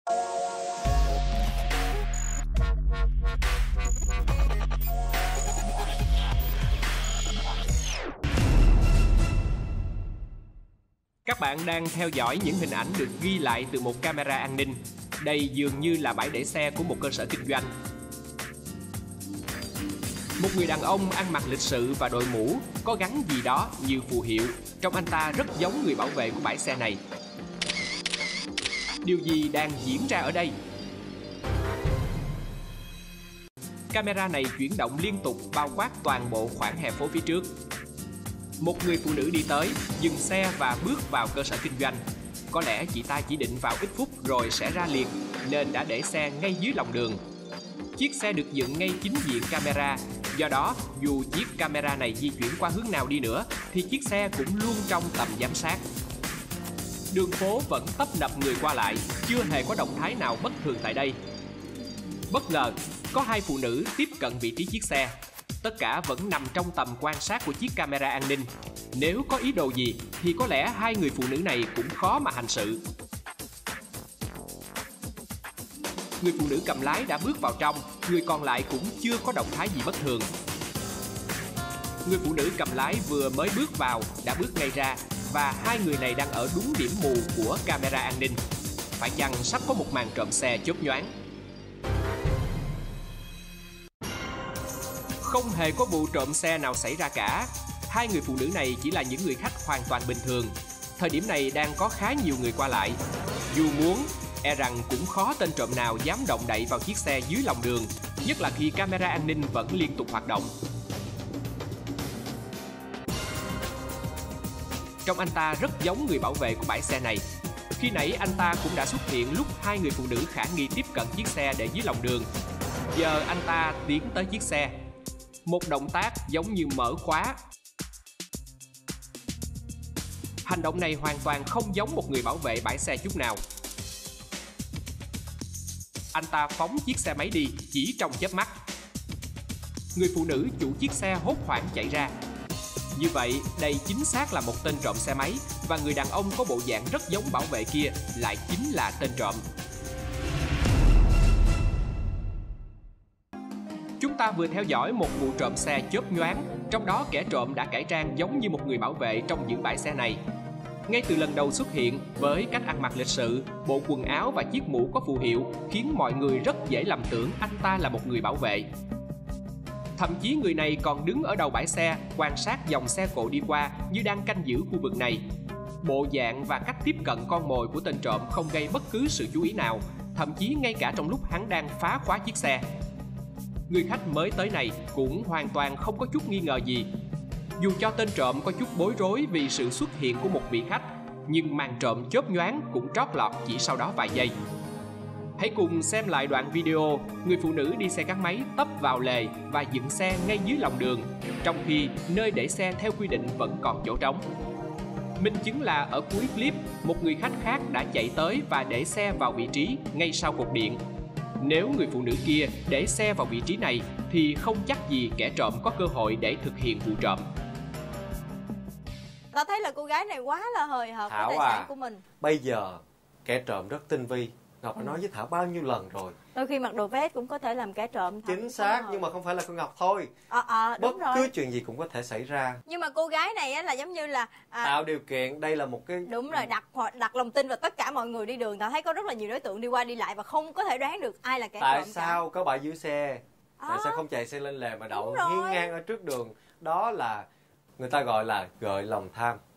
Các bạn đang theo dõi những hình ảnh được ghi lại từ một camera an ninh. Đây dường như là bãi để xe của một cơ sở kinh doanh. Một người đàn ông ăn mặc lịch sự và đội mũ có gắn gì đó như phù hiệu. Trông anh ta rất giống người bảo vệ của bãi xe này. Điều gì đang diễn ra ở đây? Camera này chuyển động liên tục bao quát toàn bộ khoảng hè phố phía trước. Một người phụ nữ đi tới, dừng xe và bước vào cơ sở kinh doanh. Có lẽ chị ta chỉ định vào ít phút rồi sẽ ra liền, nên đã để xe ngay dưới lòng đường. Chiếc xe được dựng ngay chính diện camera, do đó dù chiếc camera này di chuyển qua hướng nào đi nữa thì chiếc xe cũng luôn trong tầm giám sát. Đường phố vẫn tấp nập người qua lại, chưa hề có động thái nào bất thường tại đây. Bất ngờ, có hai phụ nữ tiếp cận vị trí chiếc xe. Tất cả vẫn nằm trong tầm quan sát của chiếc camera an ninh. Nếu có ý đồ gì thì có lẽ hai người phụ nữ này cũng khó mà hành sự. Người phụ nữ cầm lái đã bước vào trong, người còn lại cũng chưa có động thái gì bất thường. Người phụ nữ cầm lái vừa mới bước vào đã bước ngay ra, và hai người này đang ở đúng điểm mù của camera an ninh. Phải chăng sắp có một màn trộm xe chớp nhoáng? Không hề có vụ trộm xe nào xảy ra cả. Hai người phụ nữ này chỉ là những người khách hoàn toàn bình thường. Thời điểm này đang có khá nhiều người qua lại. Dù muốn, e rằng cũng khó tên trộm nào dám động đậy vào chiếc xe dưới lòng đường, nhất là khi camera an ninh vẫn liên tục hoạt động. Trông anh ta rất giống người bảo vệ của bãi xe này. Khi nãy anh ta cũng đã xuất hiện lúc hai người phụ nữ khả nghi tiếp cận chiếc xe để dưới lòng đường. Giờ anh ta tiến tới chiếc xe. Một động tác giống như mở khóa. Hành động này hoàn toàn không giống một người bảo vệ bãi xe chút nào. Anh ta phóng chiếc xe máy đi chỉ trong chớp mắt. Người phụ nữ chủ chiếc xe hốt hoảng chạy ra. Như vậy, đây chính xác là một tên trộm xe máy, và người đàn ông có bộ dạng rất giống bảo vệ kia lại chính là tên trộm. Chúng ta vừa theo dõi một vụ trộm xe chớp nhoáng, trong đó kẻ trộm đã cải trang giống như một người bảo vệ trong những bãi xe này. Ngay từ lần đầu xuất hiện, với cách ăn mặc lịch sự, bộ quần áo và chiếc mũ có phù hiệu khiến mọi người rất dễ lầm tưởng anh ta là một người bảo vệ. Thậm chí người này còn đứng ở đầu bãi xe, quan sát dòng xe cộ đi qua như đang canh giữ khu vực này. Bộ dạng và cách tiếp cận con mồi của tên trộm không gây bất cứ sự chú ý nào, thậm chí ngay cả trong lúc hắn đang phá khóa chiếc xe. Người khách mới tới này cũng hoàn toàn không có chút nghi ngờ gì. Dù cho tên trộm có chút bối rối vì sự xuất hiện của một vị khách, nhưng màn trộm chớp nhoáng cũng trót lọt chỉ sau đó vài giây. Hãy cùng xem lại đoạn video người phụ nữ đi xe gắn máy tấp vào lề và dựng xe ngay dưới lòng đường, trong khi nơi để xe theo quy định vẫn còn chỗ trống. Minh chứng là ở cuối clip, một người khách khác đã chạy tới và để xe vào vị trí ngay sau cột điện. Nếu người phụ nữ kia để xe vào vị trí này thì không chắc gì kẻ trộm có cơ hội để thực hiện vụ trộm. Ta thấy là cô gái này quá là hời hợt với tài sản của mình. Bây giờ kẻ trộm rất tinh vi. Ngọc đã nói với Thảo bao nhiêu lần rồi. Đôi khi mặc đồ vest cũng có thể làm kẻ trộm. Chính xác, nhưng mà không phải là con Ngọc thôi. Đúng rồi. Bất cứ chuyện gì cũng có thể xảy ra. Nhưng mà cô gái này á, là giống như là tạo điều kiện, đây là một cái... Đúng rồi, đặt lòng tin vào tất cả mọi người đi đường. Ta thấy có rất là nhiều đối tượng đi qua đi lại và không có thể đoán được ai là kẻ trộm. Tại sao có bãi giữ xe? Tại sao không chạy xe lên lề mà đậu hiên ngang ở trước đường? Đó là người ta gọi là gợi lòng tham.